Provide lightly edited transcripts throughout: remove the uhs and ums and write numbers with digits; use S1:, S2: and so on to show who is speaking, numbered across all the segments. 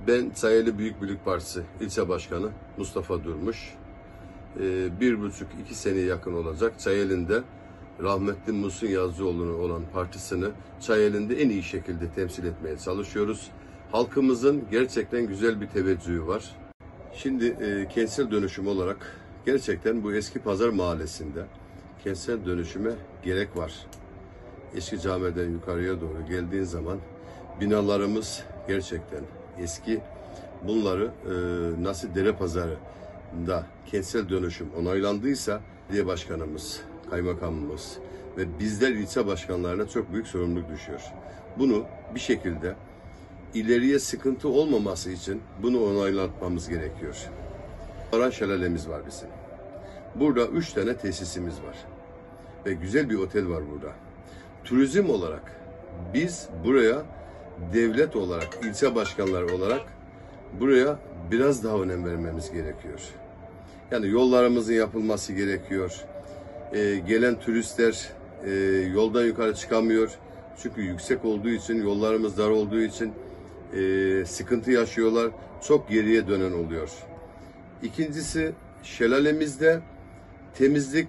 S1: Ben Çayeli Büyük Birlik Partisi ilçe başkanı Mustafa Durmuş. 1,5-2 seneye yakın olacak Çayeli'nde rahmetli Muhsin Yazıcıoğlu'nun olan partisini Çayeli'nde en iyi şekilde temsil etmeye çalışıyoruz. Halkımızın gerçekten güzel bir teveccühü var. Şimdi kentsel dönüşüm olarak gerçekten bu eski Pazar Mahallesi'nde kentsel dönüşüme gerek var. Eski camiden yukarıya doğru geldiğin zaman binalarımız gerçekten eski. Bunları nasıl Derepazarı'nda kentsel dönüşüm onaylandıysa belediye başkanımız, kaymakamımız ve bizler ilçe başkanlarına çok büyük sorumluluk düşüyor. Bunu bir şekilde ileriye sıkıntı olmaması için bunu onaylatmamız gerekiyor. Aran şelalemiz var bizim. Burada 3 tane tesisimiz var. Ve güzel bir otel var burada. Turizm olarak biz buraya devlet olarak, ilçe başkanları olarak buraya biraz daha önem vermemiz gerekiyor. Yani yollarımızın yapılması gerekiyor. Gelen turistler yoldan yukarı çıkamıyor. Çünkü yüksek olduğu için, yollarımız dar olduğu için sıkıntı yaşıyorlar. Çok geriye dönen oluyor. İkincisi, şelalemizde temizlik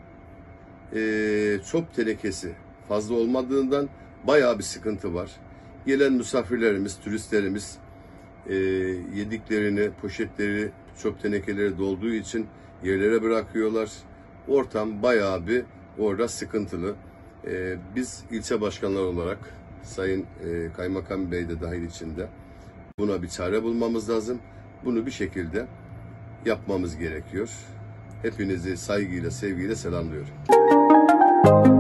S1: çöp tenekesi fazla olmadığından bayağı bir sıkıntı var. Gelen misafirlerimiz, turistlerimiz yediklerini, poşetleri, çöp tenekeleri dolduğu için yerlere bırakıyorlar. Ortam bayağı bir orada sıkıntılı. Biz ilçe başkanları olarak Sayın Kaymakam Bey de dahil içinde buna bir çare bulmamız lazım. Bunu bir şekilde yapmamız gerekiyor. Hepinizi saygıyla, sevgiyle selamlıyorum.